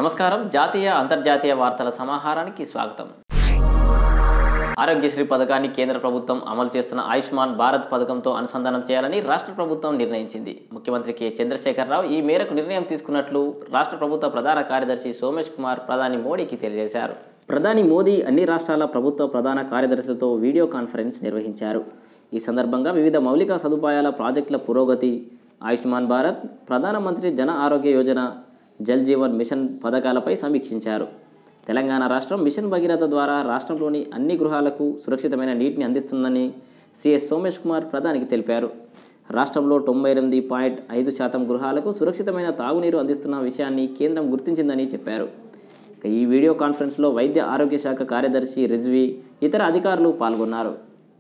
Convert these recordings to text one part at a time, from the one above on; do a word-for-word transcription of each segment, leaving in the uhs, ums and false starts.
నమస్కారం. జాతీయ అంతర్జాతీయ వార్తల సమాహారానికి స్వాగతం. ఆరోగ్యశ్రీ పథకాన్ని కేంద్ర ప్రభుత్వం అమలు చేస్తున్న ఆయుష్మాన్ భారత్ పథకంతో అనుసంధానం చేయాలని రాష్ట్ర ప్రభుత్వం నిర్ణయించింది. ముఖ్యమంత్రి కె చంద్రశేఖరరావు ఈ మేరకు నిర్ణయం తీసుకున్నట్లు రాష్ట్ర ప్రభుత్వ ప్రధాన కార్యదర్శి సోమేష్ కుమార్ ప్రధాని మోడీకి తెలియజేశారు. ప్రధాని మోదీ అన్ని రాష్ట్రాల ప్రభుత్వ ప్రధాన కార్యదర్శులతో వీడియో కాన్ఫరెన్స్ నిర్వహించారు. ఈ సందర్భంగా వివిధ మౌలిక సదుపాయాల ప్రాజెక్టుల పురోగతి, ఆయుష్మాన్ భారత్, ప్రధానమంత్రి జన ఆరోగ్య యోజన, జల్ జీవన్ మిషన్ పథకాలపై సమీక్షించారు. తెలంగాణ రాష్ట్రం మిషన్ భగీరథ ద్వారా రాష్ట్రంలోని అన్ని గృహాలకు సురక్షితమైన నీటిని అందిస్తుందని సిఎస్ సోమేష్ కుమార్ ప్రధానికి తెలిపారు. రాష్ట్రంలో తొంభై ఎనిమిది పాయింట్ ఐదు శాతం గృహాలకు సురక్షితమైన తాగునీరు అందిస్తున్న విషయాన్ని కేంద్రం గుర్తించిందని చెప్పారు. ఈ వీడియో కాన్ఫరెన్స్లో వైద్య ఆరోగ్య శాఖ కార్యదర్శి రిజ్వీ, ఇతర అధికారులు పాల్గొన్నారు.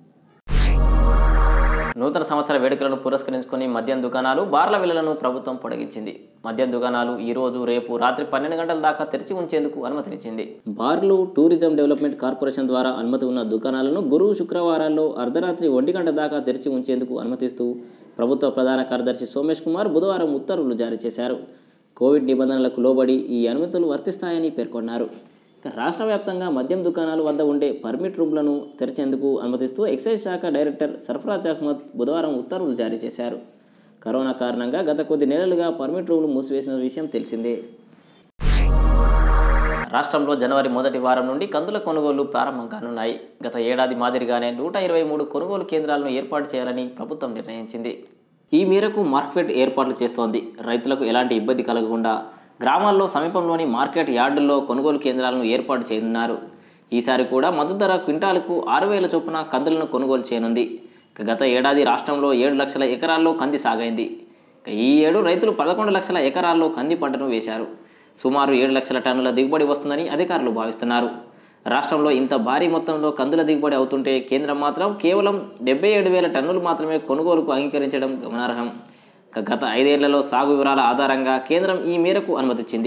నూతన సంవత్సర వేడుకలను పురస్కరించుకుని మద్యం దుకాణాలు, బార్ల విలువలను ప్రభుత్వం పొడిగించింది. మద్యం దుకాణాలు ఈ రోజు, రేపు రాత్రి పన్నెండు గంటల దాకా తెరిచి ఉంచేందుకు అనుమతినిచ్చింది. బార్లు, టూరిజం డెవలప్మెంట్ కార్పొరేషన్ ద్వారా అనుమతి ఉన్న దుకాణాలను గురు, శుక్రవారాల్లో అర్ధరాత్రి ఒంటి గంట దాకా తెరిచి ఉంచేందుకు అనుమతిస్తూ ప్రభుత్వ ప్రధాన కార్యదర్శి సోమేష్ కుమార్ బుధవారం ఉత్తర్వులు జారీ చేశారు. కోవిడ్ నిబంధనలకు లోబడి ఈ అనుమతులు వర్తిస్తాయని పేర్కొన్నారు. రాష్ట్ర వ్యాప్తంగా మద్యం దుకాణాల వద్ద ఉండే పర్మిట్ రూమ్లను తెరిచేందుకు అనుమతిస్తూ ఎక్సైజ్ శాఖ డైరెక్టర్ సర్ఫరాజ్ అహ్మద్ బుధవారం ఉత్తర్వులు జారీ చేశారు. కరోనా కారణంగా గత కొద్ది నెలలుగా పర్మిట్ రూమ్లు మూసివేసిన విషయం తెలిసిందే. రాష్ట్రంలో జనవరి మొదటి వారం నుండి కందుల కొనుగోళ్లు ప్రారంభం కానున్నాయి. గత ఏడాది మాదిరిగానే నూట ఇరవై మూడు కొనుగోలు కేంద్రాలను ఏర్పాటు చేయాలని ప్రభుత్వం నిర్ణయించింది. ఈ మేరకు మార్కెట్ ఏర్పాట్లు చేస్తోంది. రైతులకు ఎలాంటి ఇబ్బంది కలగకుండా గ్రామాల్లో సమీపంలోని మార్కెట్ యార్డుల్లో కొనుగోలు కేంద్రాలను ఏర్పాటు చేయనున్నారు. ఈసారి కూడా మద్దతు ధర క్వింటాలకు ఆరు వేల చొప్పున కందులను కొనుగోలు చేయనుంది. గత ఏడాది రాష్ట్రంలో ఏడు లక్షల ఎకరాల్లో కంది సాగైంది. ఈ ఏడు రైతులు పదకొండు లక్షల ఎకరాల్లో కంది పంటను వేశారు. సుమారు ఏడు లక్షల టన్నుల దిగుబడి వస్తుందని అధికారులు భావిస్తున్నారు. రాష్ట్రంలో ఇంత భారీ మొత్తంలో కందుల దిగుబడి అవుతుంటే కేంద్రం మాత్రం కేవలం డెబ్బై ఏడు వేల టన్నులు మాత్రమే కొనుగోలుకు అంగీకరించడం గమనార్హం. గత ఐదేళ్లలో సాగు వివరాల ఆధారంగా కేంద్రం ఈ మేరకు అనుమతిచ్చింది.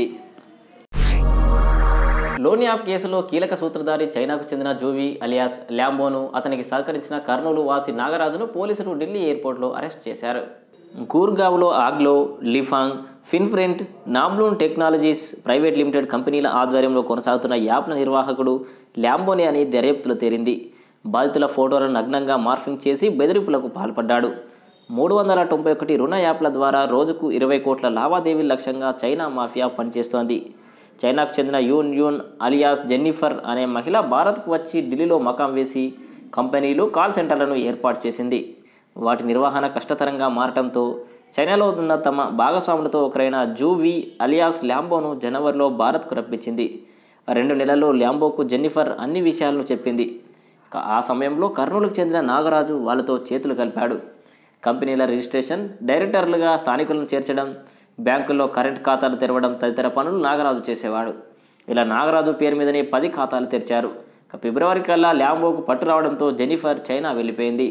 లోన్ యాప్ కేసులో కీలక సూత్రధారి చైనాకు చెందిన జూవి అలియాస్ ల్యాంబోను, అతనికి సహకరించిన కర్నూలు వాసి నాగరాజును పోలీసులు ఢిల్లీ ఎయిర్పోర్ట్లో అరెస్ట్ చేశారు. గూర్గావ్లో ఆగ్లో, లిఫాంగ్, ఫిన్ఫ్రెంట్, నాబ్లూన్ టెక్నాలజీస్ ప్రైవేట్ లిమిటెడ్ కంపెనీల ఆధ్వర్యంలో కొనసాగుతున్న యాప్ల నిర్వాహకుడు ల్యాంబోనే అని దర్యాప్తులో తేలింది. బాధితుల ఫోటోలను నగ్నంగా మార్ఫింగ్ చేసి బెదిరింపులకు పాల్పడ్డాడు. మూడు వందల తొంభై ఒకటి రుణ యాప్ల ద్వారా రోజుకు ఇరవై కోట్ల లావాదేవీల లక్ష్యంగా చైనా మాఫియా పనిచేస్తోంది. చైనాకు చెందిన యూన్ యూన్ అలియాస్ జెన్నిఫర్ అనే మహిళ భారత్కు వచ్చి ఢిల్లీలో మకాం వేసి కంపెనీలు, కాల్ సెంటర్లను ఏర్పాటు చేసింది. వాటి నిర్వహణ కష్టతరంగా మారటంతో చైనాలో ఉన్న తమ భాగస్వాములతో ఒకరైన జూవి అలియాస్ ల్యాంబోను జనవరిలో భారత్కు రప్పించింది. రెండు నెలల్లో ల్యాంబోకు జెన్నిఫర్ అన్ని విషయాలను చెప్పింది. ఆ సమయంలో కర్నూలుకు చెందిన నాగరాజు వాళ్ళతో చేతులు కలిపాడు. కంపెనీల రిజిస్ట్రేషన్, డైరెక్టర్లుగా స్థానికులను చేర్చడం, బ్యాంకుల్లో కరెంట్ ఖాతాలు తెరవడం తదితర పనులు నాగరాజు చేసేవాడు. ఇలా నాగరాజు పేరు మీదనే పది ఖాతాలు తెరిచారు. ఫిబ్రవరి కల్లా ల్యాంబోకు పట్టు రావడంతో జెన్నిఫర్ చైనా వెళ్ళిపోయింది.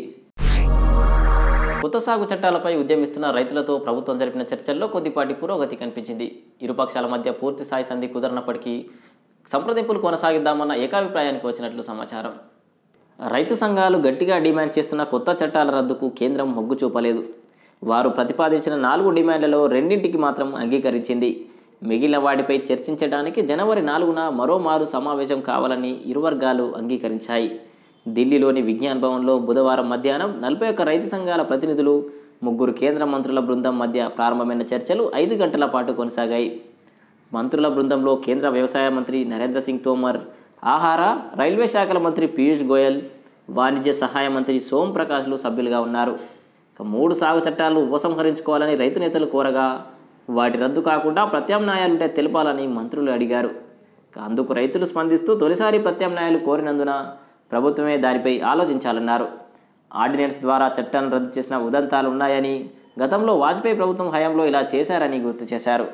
కొత్త సాగు చట్టాలపై ఉద్యమిస్తున్న రైతులతో ప్రభుత్వం జరిపిన చర్చల్లో కొద్దిపాటి పురోగతి కనిపించింది. ఇరుపక్షాల మధ్య పూర్తి స్థాయి సంధి కుదరనప్పటికీ సంప్రదింపులు కొనసాగిద్దామన్న ఏకాభిప్రాయానికి వచ్చినట్లు సమాచారం. రైతు సంఘాలు గట్టిగా డిమాండ్ చేస్తున్న కొత్త చట్టాల రద్దుకు కేంద్రం మొగ్గు చూపలేదు. వారు ప్రతిపాదించిన నాలుగు డిమాండ్లలో రెండింటికి మాత్రం అంగీకరించింది. మిగిలిన వాటిపై చర్చించడానికి జనవరి నాలుగున మరోమారు సమావేశం కావాలని ఇరు వర్గాలు అంగీకరించాయి. ఢిల్లీలోని విజ్ఞాన్ భవన్లో బుధవారం మధ్యాహ్నం నలభై ఒక్క రైతు సంఘాల ప్రతినిధులు, ముగ్గురు కేంద్ర మంత్రుల బృందం మధ్య ప్రారంభమైన చర్చలు ఐదు గంటల పాటు కొనసాగాయి. మంత్రుల బృందంలో కేంద్ర వ్యవసాయ మంత్రి నరేంద్ర సింగ్ తోమర్, ఆహార, రైల్వే శాఖల మంత్రి పీయూష్ గోయల్, వాణిజ్య సహాయ మంత్రి సోమ్ ప్రకాష్లు సభ్యులుగా ఉన్నారు. మూడు సాగు చట్టాలు ఉపసంహరించుకోవాలని రైతు నేతలు కోరగా వాటి రద్దు కాకుండా ప్రత్యామ్నాయాలుంటే తెలపాలని మంత్రులు అడిగారు. అందుకు రైతులు స్పందిస్తూ తొలిసారి ప్రత్యామ్నాయాలు కోరినందున ప్రభుత్వమే దానిపై ఆలోచించాలన్నారు. ఆర్డినెన్స్ ద్వారా చట్టాన్ని రద్దు చేసిన ఉదంతాలు ఉన్నాయని, గతంలో వాజ్పేయి ప్రభుత్వం హయాంలో ఇలా చేశారని గుర్తు చేశారు.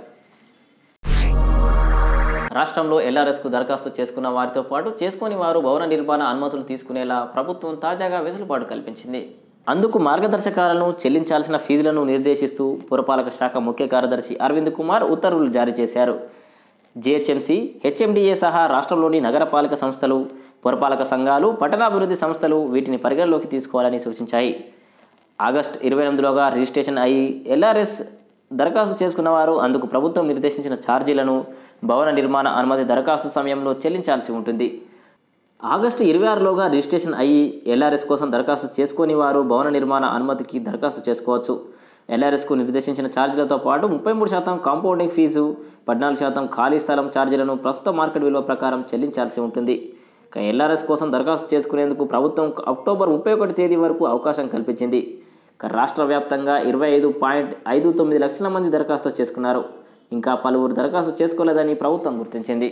రాష్ట్రంలో ఎల్ఆర్ఎస్కు దరఖాస్తు చేసుకున్న వారితో పాటు చేసుకుని వారు భవన నిర్మాణ అనుమతులు తీసుకునేలా ప్రభుత్వం తాజాగా వెసులుబాటు కల్పించింది. అందుకు మార్గదర్శకాలను, చెల్లించాల్సిన ఫీజులను నిర్దేశిస్తూ పురపాలక శాఖ ముఖ్య కార్యదర్శి అరవింద్ కుమార్ ఉత్తర్వులు జారీ చేశారు. జిహెచ్ఎంసీ, హెచ్ఎండిఏ సహా రాష్ట్రంలోని నగరపాలక సంస్థలు, పురపాలక సంఘాలు, పట్టణాభివృద్ధి సంస్థలు వీటిని పరిగణలోకి తీసుకోవాలని సూచించాయి. ఆగస్టు ఇరవై ఎనిమిదిలోగా రిజిస్ట్రేషన్ అయ్యి ఎల్ఆర్ఎస్ దరఖాస్తు చేసుకున్న వారు అందుకు ప్రభుత్వం నిర్దేశించిన ఛార్జీలను భవన నిర్మాణ అనుమతి దరఖాస్తు సమయంలో చెల్లించాల్సి ఉంటుంది. ఆగస్టు ఇరవై ఆరులోగా రిజిస్ట్రేషన్ అయ్యి ఎల్ఆర్ఎస్ కోసం దరఖాస్తు చేసుకుని వారు భవన నిర్మాణ అనుమతికి దరఖాస్తు చేసుకోవచ్చు. ఎల్ఆర్ఎస్కు నిర్దేశించిన ఛార్జీలతో పాటు ముప్పై మూడు శాతం కాంపౌండింగ్ ఫీజు, పద్నాలుగు శాతం ఖాళీ స్థలం ఛార్జీలను ప్రస్తుత మార్కెట్ విలువ ప్రకారం చెల్లించాల్సి ఉంటుంది. ఇక ఎల్ఆర్ఎస్ కోసం దరఖాస్తు చేసుకునేందుకు ప్రభుత్వం అక్టోబర్ ముప్పై ఒకటి తేదీ వరకు అవకాశం కల్పించింది. ఇక రాష్ట్ర వ్యాప్తంగా ఇరవై ఐదు పాయింట్ ఐదు తొమ్మిది లక్షల మంది దరఖాస్తు చేసుకున్నారు. ఇంకా పలువురు దరఖాస్తు చేసుకోలేదని ప్రభుత్వం గుర్తించింది.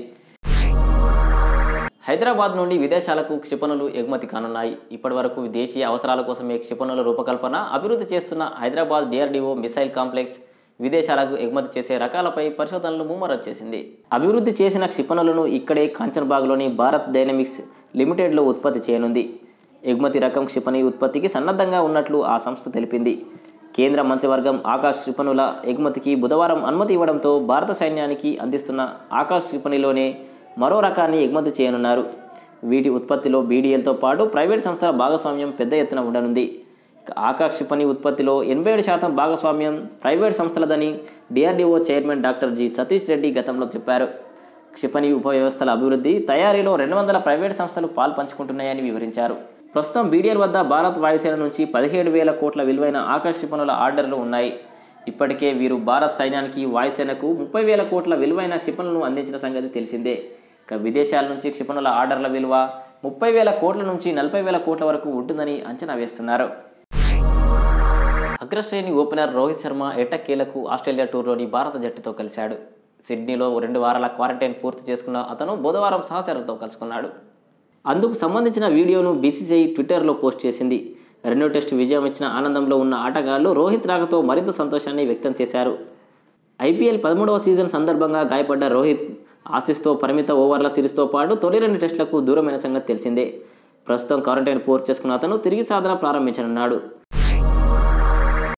హైదరాబాద్ నుండి విదేశాలకు క్షిపణులు ఎగుమతి కానున్నాయి. ఇప్పటి వరకు దేశీయ అవసరాల కోసమే క్షిపణుల రూపకల్పన, అభివృద్ధి చేస్తున్న హైదరాబాద్ డిఆర్డీఓ మిసైల్ కాంప్లెక్స్ విదేశాలకు ఎగుమతి చేసే రకాలపై పరిశోధనలు ముమ్మరం చేసింది. అభివృద్ధి చేసిన క్షిపణులను ఇక్కడే కాంచన్బాగ్లోని భారత్ డైనమిక్స్ లిమిటెడ్లో ఉత్పత్తి చేయనుంది. ఎగుమతి రకం క్షిపణి ఉత్పత్తికి సన్నద్ధంగా ఉన్నట్లు ఆ సంస్థ తెలిపింది. కేంద్ర మంత్రివర్గం ఆకాశ్ క్షిపణుల ఎగుమతికి బుధవారం అనుమతి ఇవ్వడంతో భారత సైన్యానికి అందిస్తున్న ఆకాశ్ క్షిపణిలోనే మరో రకాన్ని ఎగుమతి చేయనున్నారు. వీటి ఉత్పత్తిలో బీడీఎల్తో పాటు ప్రైవేట్ సంస్థల భాగస్వామ్యం పెద్ద ఎత్తున ఉండనుంది. ఆకాశ్ క్షిపణి ఉత్పత్తిలో ఎనభై ఏడు శాతం భాగస్వామ్యం ప్రైవేట్ సంస్థలదని DRDO chairman doctor G Satish Reddy గతంలో చెప్పారు. క్షిపణి ఉపవ్యవస్థల అభివృద్ధి, తయారీలో రెండు వందల ప్రైవేట్ సంస్థలు పాల్పంచుకుంటున్నాయని వివరించారు. ప్రస్తుతం బీడీఎల్ వద్ద భారత్ వాయుసేన నుంచి పదిహేడు వేల కోట్ల విలువైన ఆకాశ క్షిపణుల ఆర్డర్లు ఉన్నాయి. ఇప్పటికే వీరు భారత్ సైన్యానికి, వాయుసేనకు ముప్పై వేల కోట్ల విలువైన క్షిపణులను అందించిన సంగతి తెలిసిందే. ఇక విదేశాల నుంచి క్షిపణుల ఆర్డర్ల విలువ ముప్పై వేల కోట్ల నుంచి నలభై వేల కోట్ల వరకు ఉంటుందని అంచనా వేస్తున్నారు. అగ్రశ్రేణి ఓపెనర్ రోహిత్ శర్మ ఎట్టకేలకు ఆస్ట్రేలియా టూర్లోని భారత జట్టుతో కలిశాడు. సిడ్నీలో రెండు వారాల క్వారంటైన్ పూర్తి చేసుకున్న అతను బుధవారం సహచరులతో కలుసుకున్నాడు. అందుకు సంబంధించిన వీడియోను బీసీసీఐ ట్విట్టర్లో పోస్ట్ చేసింది. రెండో టెస్టు విజయం ఇచ్చిన ఆనందంలో ఉన్న ఆటగాళ్లు రోహిత్ రాకతో మరింత సంతోషాన్ని వ్యక్తం చేశారు. ఐపీఎల్ పదమూడవ సీజన్ సందర్భంగా గాయపడ్డ రోహిత్ ఆసీస్తో పరిమిత ఓవర్ల సిరీస్తో పాటు తొలి రెండు టెస్టులకు దూరమైన సంగతి తెలిసిందే. ప్రస్తుతం క్వారంటైన్ పూర్తి చేసుకున్న అతను తిరిగి సాధన ప్రారంభించనున్నాడు.